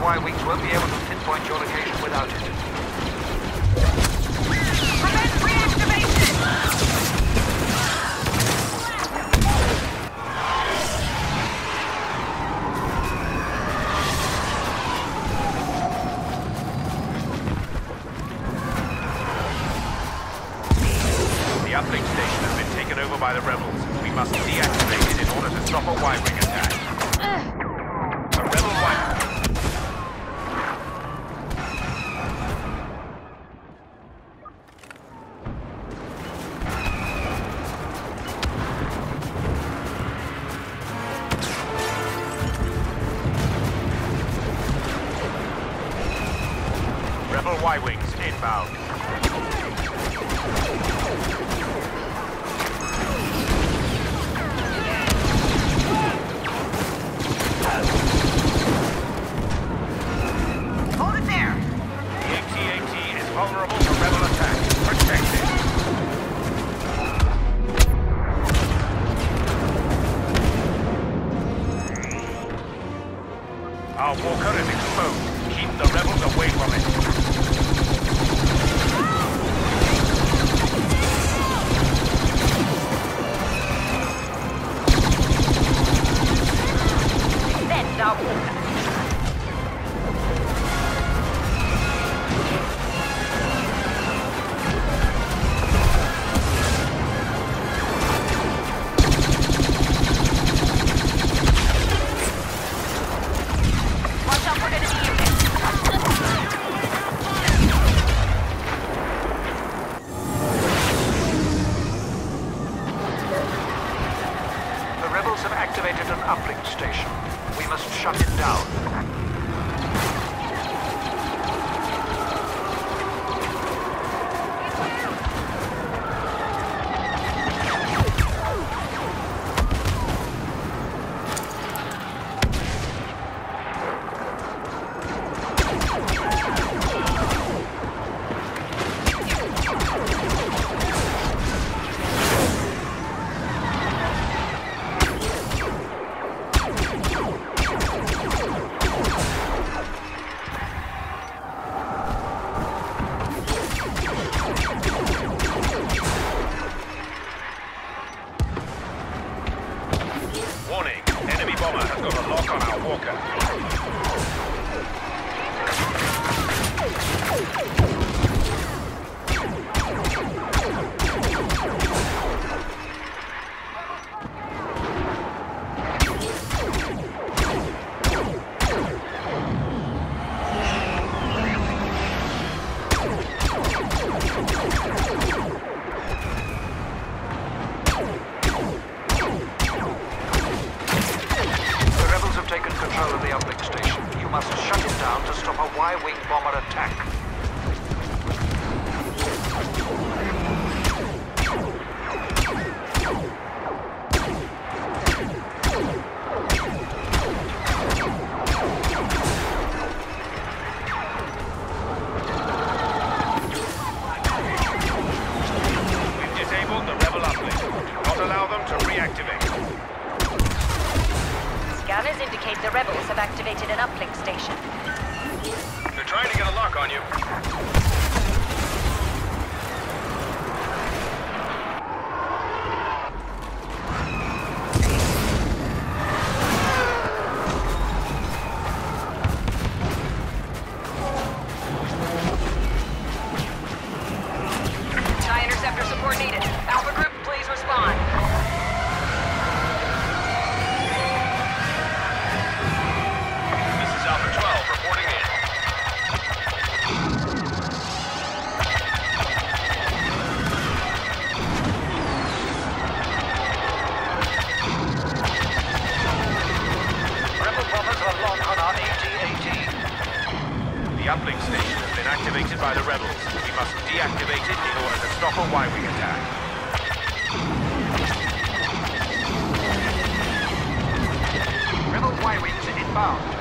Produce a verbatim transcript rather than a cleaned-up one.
Y-wings won't be able to pinpoint your location without it. Prevent reactivation! The uplink station has been taken over by the rebels. We must deactivate it in order to stop a Y-wing attack. A rebel Y-wing. Rebel Y-wings inbound. Hold it there! The A T A T is vulnerable to rebel attack. Protect it. Our walker is exposed. Keep the rebels away from it. Defend our walker. Watch out for enemy units. The rebels have activated an uplink station. We must shut it down. Warning, enemy bomber has got a lock on our walker. The rebels have taken control of the uplink station. You must shut it down to stop a Y-wing bomber attack. We've disabled the rebel uplink. Do not allow them to reactivate. Scanners indicate the rebels have activated an uplink station. They're trying to get a lock on you. TIE interceptor support needed. Alpha group, please respond. This is Alpha twelve reporting in. Rebel bombers are locked on our A T A T. The uplink station has been activated by the rebels. We must deactivate it in order to stop a Y-wing attack. Rebel Y-wings inbound.